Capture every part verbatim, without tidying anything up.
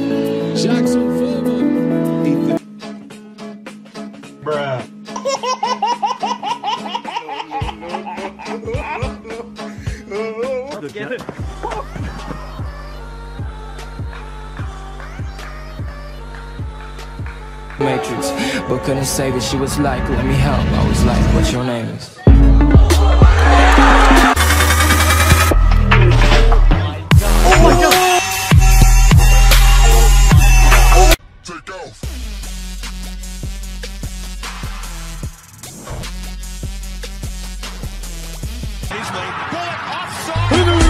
Jackson Furman. Ethan. Bruh. Get it. Matrix, but couldn't say that she was like, let me help. I was like, what's your name is? Oh my god! Take off. He's late. Bullet offside.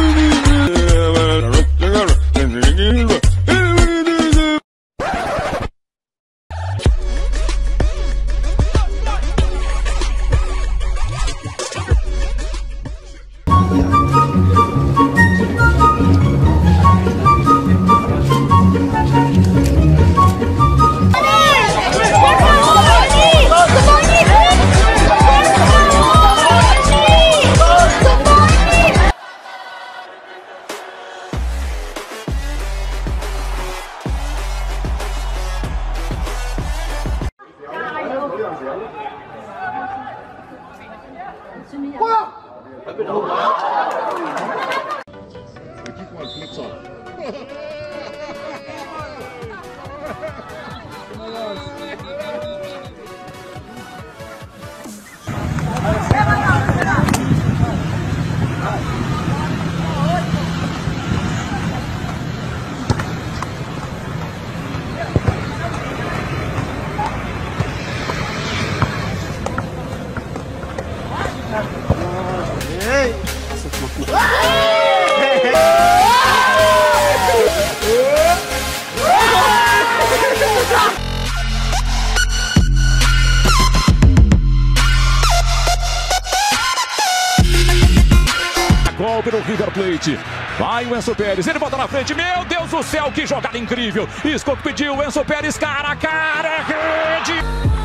Golpe no River Plate. Vai o Enzo Pérez, ele volta na frente. Meu Deus do céu, que jogada incrível. Isco pediu, o Enzo Pérez, cara a cara, rede.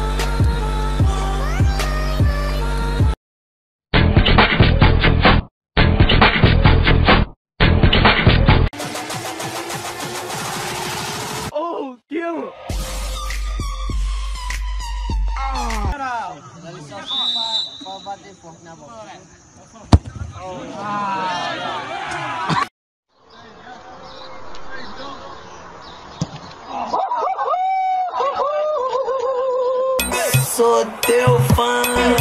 Oh, kill! bater forte na bola. Sou teu fã.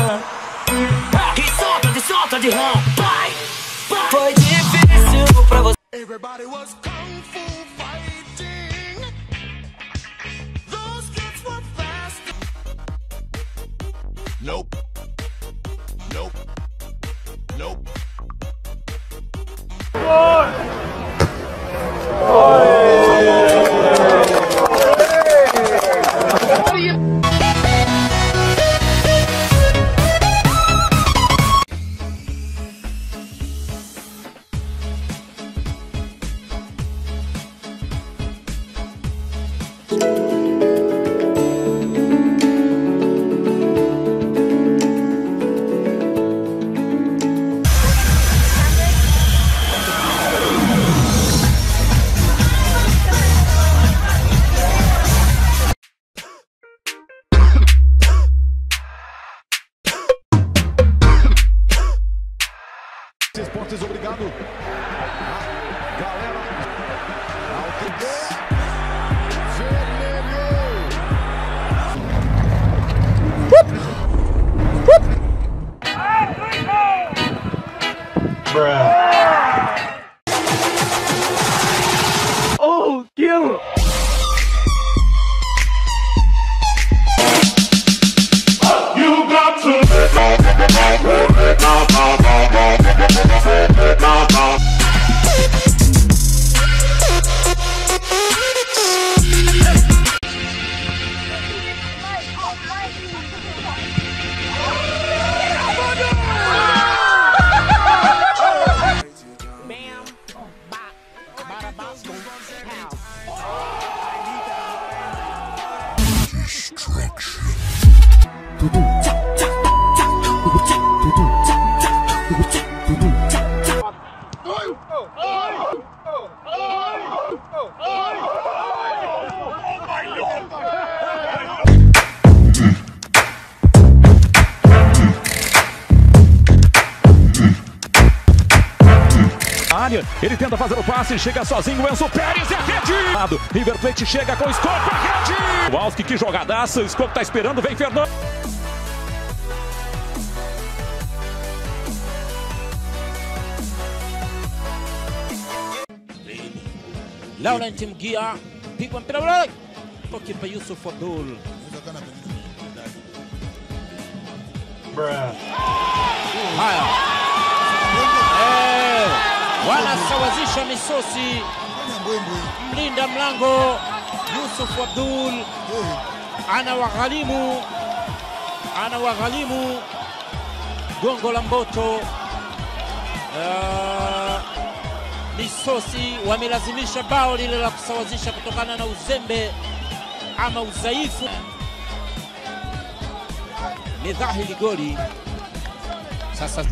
E solta, de solta de rã. Vai, vai. Foi difícil pra você. Everybody was kung fu fighting. Those kids were fast. Nope. Nope. Nope. Esportes, obrigado. Galera, Altex. Bruh. Oh, kill! You got to área. Ele tenta fazer o passe, chega sozinho. O Enzo Pérez é a rede. River Plate chega com o Scope, a rede. O Alski, que jogadaça. O Scope tá esperando, vem Fernando. Laurent Mgia pigwa mpira ule, toki pa Yusuf Abdul. Haya, eh, wanasawazisha misosi. Mlinda mlango Yusuf Abdul ana waghalimu, ana waghalimu Gongo la Mboto. Uh, Misosi wamelazimisha bao lile la kusawazisha kutokana na uzembe ama udhaifu. Ni dhahiri goli sasa.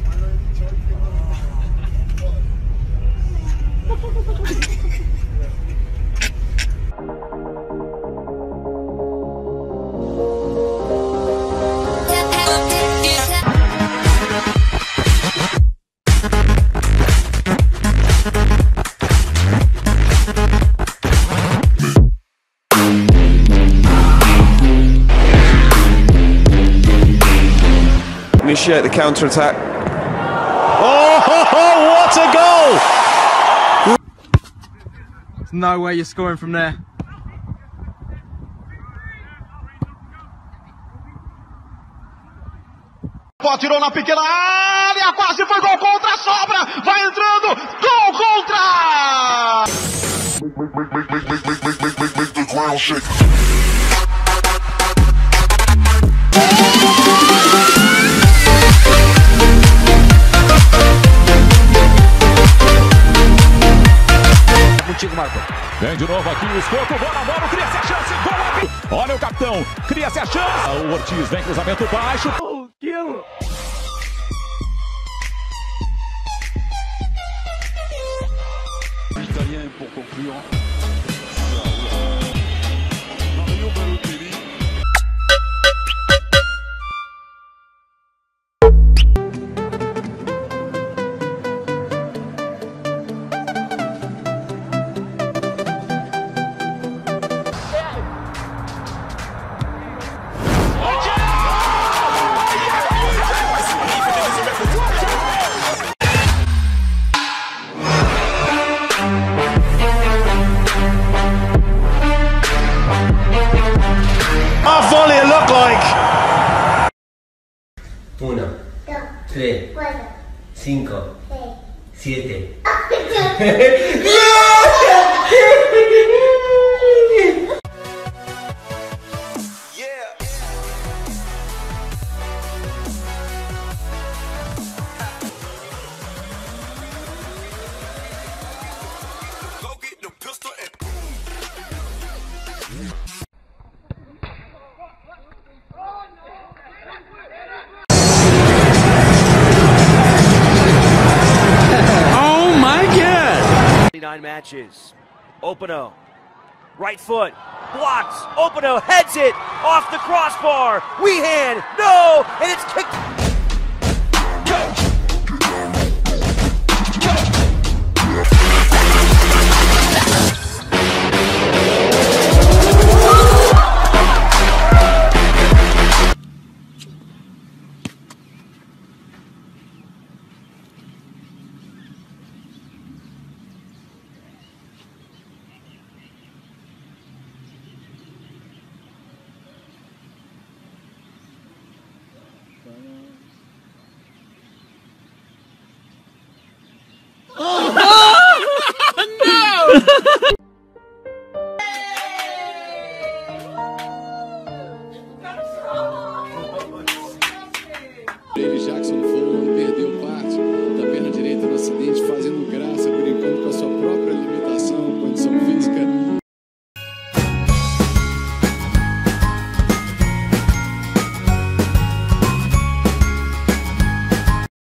Initiate the counter-attack. Oh, what a goal! There's no way you're scoring from there. Pô, tirou na pequena área, quase foi gol contra, sobra, vai entrando, gol contra! Make the ground shake. Contigo, Marco. Vem de novo aqui o Escoto, bola, bola, cria-se a chance, gol! Olha o capitão, cria-se a chance. O Ortiz vem, cruzamento baixo. Oh, kill. Italien pour conclure. volley it looked like. Uno, tres, cinco, siete. Nine matches. Opano, right foot, blocks. Opano heads it off the crossbar. Wehan, no, and it's kicked.